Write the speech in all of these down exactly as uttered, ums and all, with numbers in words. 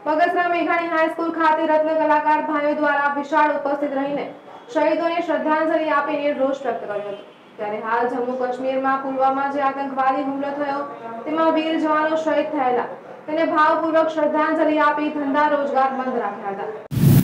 બગસરા મેઘાણી હાઈસ્કૂલ ખાતે રત્ન કલાકાર ભાઈઓ દ્વારા વિશાળ ઉપસ્થિત રહીને શહીદોને શ્રદ્ધાંજલિ આપીને રોષ વ્યક્ત કર્યો હતો। ત્યારે હાલ જમ્મુ કાશ્મીરમાં પુલવામા જે આતંકવાદી હુમલો થયો તેમાં વીર જવાનો શહીદ થયેલા તેને ભાવપૂર્વક શ્રદ્ધાંજલિ આપી ધંધા રોજગાર બંધ રાખ્યા હતા।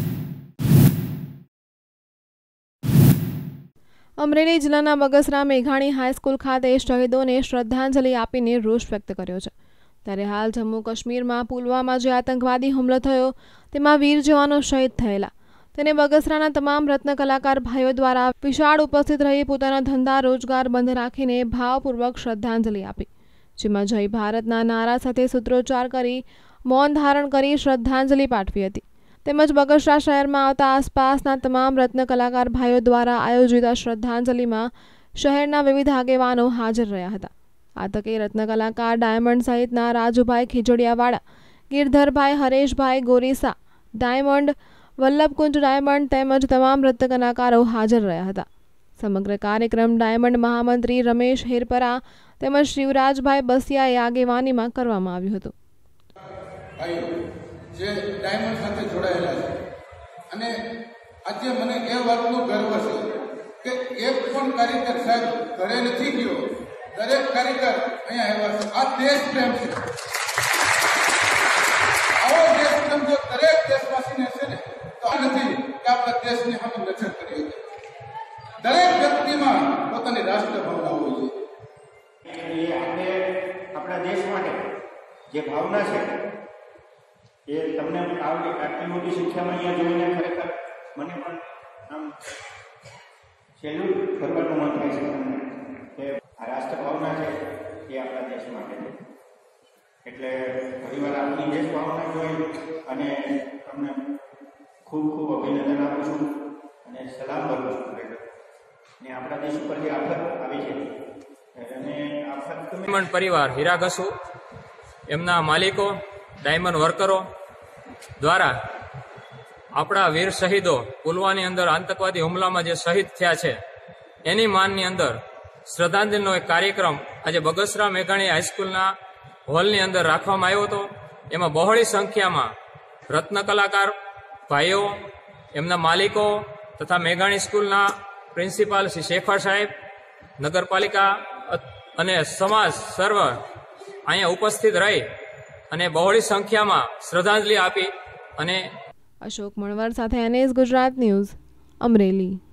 અમરેલી જિલ્લાના બગસરા મેઘાણી હાઈસ્કૂલ ખાતે શહીદોને શ્રદ્ધાંજલિ આપીને રોષ વ્યક્ત કર્યો છે। ત્યારે હાલ જમ્મુ કાશ્મીરમાં પુલવામા જે આતંકવાદી હુમલો થયો તેમાં વીર જવાનો શહીદ થયેલા તેને બગસરાના તમામ રત્ન કલાકાર ભાઈઓ દ્વારા વિશાળ ઉપસ્થિત રહી પોતાના ધંધા રોજગાર બંધ રાખીને ભાવપૂર્વક શ્રદ્ધાંજલિ આપી, જેમાં જય ભારતના નારા સાથે સૂત્રોચ્ચાર કરી મૌન ધારણ કરી શ્રદ્ધાંજલિ પાઠવી હતી। તેમજ બગસરા શહેરમાં આવતા આસપાસના તમામ રત્ન કલાકાર ભાઈઓ દ્વારા આયોજિત શ્રદ્ધાંજલિમાં શહેરના વિવિધ આગેવાનો હાજર રહ્યા હતા। આ તકે રત્ન કલાકાર ડાયમંડ સહિતના રાજુભાઈ ખીજડીયાવાળા, ગિરધરભાઈ હરેશભાઈ ગોરીસા ડાયમંડ, વલ્લભકુંજ ડાયમંડ તેમજ તમામ રત્ન કલાકારો હાજર રહ્યા હતા। સમગ્ર કાર્યક્રમ ડાયમંડ મહામંત્રી રમેશ હેરપરા તેમજ શિવરાજભાઈ બસિયાએ આગેવાનીમાં કરવામાં આવ્યું હતું। જે ડાયમંડ સાથે જોડાયેલા છે અને આજે મને એ વાતનો ગર્વ છે કે એક પણ કારીગર સાહેબ ઘરે નથી ગયો, દરેક કારીગર અહીંયા આવ્યા છે। આ દેશ પ્રેમ છે। આવો દેશ પ્રેમ જો દરેક દેશવાસીને છે ને તો આ નથી કે આપણા દેશની સામે નજર કરી હતી। દરેક વ્યક્તિમાં પોતાની રાષ્ટ્ર ભાવના હોવી જોઈએ। આપણે આપણા દેશ માટે જે ભાવના છે એ તમને આવડી આટલી મોટી સંખ્યામાં અહીંયા જોઈને ખરેખર મને પણ આમ સેલ્યુટ કરવાનું મન થાય છે કે આ રાષ્ટ્ર ભાવના છે એ આપણા દેશ માટે છે। એટલે ઘણીવાર આપણી દેશ ભાવના જોઈ અને તમને ખૂબ ખૂબ અભિનંદન આપું છું અને સલામ કરું છું ખરેખર। ને આપણા દેશ ઉપર જે આફત આવી છે અને આફત ડાયમંડ પરિવાર હીરાઘસુ એમના માલિકો ડાયમંડ વર્કરો દ્વારા આપણા વીર શહીદો પુલવામાની અંદર આતંકવાદી હુમલામાં જે શહીદ થયા છે એની માનની અંદર શ્રદ્ધાંજલિનો એક કાર્યક્રમ આજે બગસરા મેઘાણી હાઈસ્કૂલના હોલની અંદર રાખવામાં આવ્યો હતો। એમાં બહોળી સંખ્યામાં રત્ન કલાકાર ભાઈઓ, એમના માલિકો તથા મેઘાણી સ્કૂલના પ્રિન્સિપાલ શ્રી શેખર સાહેબ, નગરપાલિકા અને સમાજ સર્વ અહીંયા ઉપસ્થિત રહી અને બહોળી સંખ્યામાં શ્રદ્ધાંજલિ આપી અને અશોક મણવર સાથે એનએસ ગુજરાત ન્યૂઝ, અમરેલી।